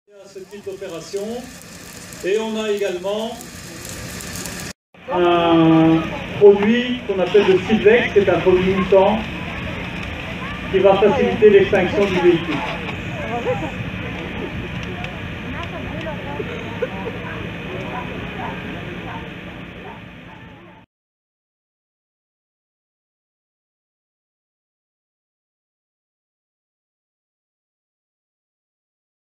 À ce type d'opération, et on a également un produit qu'on appelle le Silvex, c'est un produit mutant qui va faciliter l'extinction du véhicule.